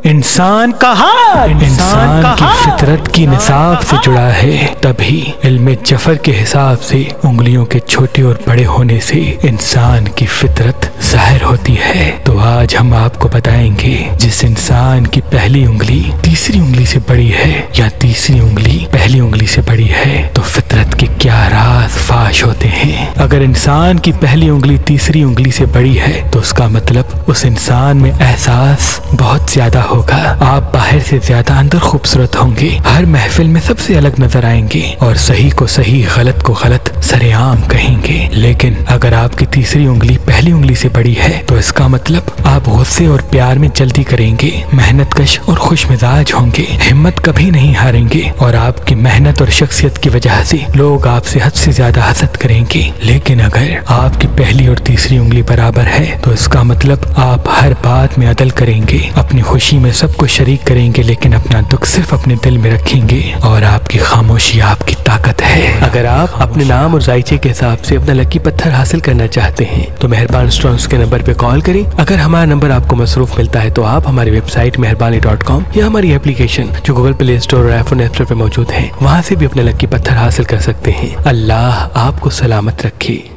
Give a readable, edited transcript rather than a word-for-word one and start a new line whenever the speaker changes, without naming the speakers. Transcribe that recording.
इंसान का की फितरत की निसाब से जुड़ा है, तभी इल्मे जफर के हिसाब से उंगलियों के छोटे और बड़े होने से इंसान की फितरत जाहिर होती है। तो आज हम आपको बताएंगे, जिस इंसान की पहली उंगली तीसरी उंगली से बड़ी है या तीसरी उंगली पहली उंगली से बड़ी है, तो फितरत के क्या राज फाश होते हैं। अगर इंसान की पहली उंगली तीसरी उंगली से बड़ी है तो उसका मतलब उस इंसान में एहसास बहुत ज्यादा होगा। आप बाहर से ज्यादा अंदर खूबसूरत होंगे, हर महफिल में सबसे अलग नजर आएंगे और सही को सही गलत को गलत सरेआम कहेंगे। लेकिन अगर आपकी तीसरी उंगली पहली उंगली से बड़ी है तो इसका मतलब आप गुस्से और प्यार में जल्दी करेंगे, मेहनतकश और खुश मिजाज होंगे, हिम्मत कभी नहीं हारेंगे और आपकी मेहनत और शख्सियत की वजह से लोग आपसे हद से ज्यादा हसद करेंगे। लेकिन अगर आपकी पहली और तीसरी उंगली बराबर है तो इसका मतलब आप हर बात में अदल करेंगे, अपनी खुशी में सबको शरीक करेंगे, लेकिन अपना दुख सिर्फ अपने दिल में रखेंगे और आपकी खामोशी आपकी ताकत है। अगर आप अपने नाम और जायचे के हिसाब से अपना लकी पत्थर हासिल करना चाहते हैं तो मेहरबान स्टोन्स के नंबर पे कॉल करें। अगर हमारा नंबर आपको मसरूफ मिलता है तो आप हमारी वेबसाइट मेहरबानी.com या हमारी एप्लीकेशन जो गूगल प्ले स्टोर और आईफोन ऐप स्टोर पे मौजूद है, वहाँ से भी अपना लकी पत्थर हासिल कर सकते हैं। अल्लाह आपको सलामत रखे।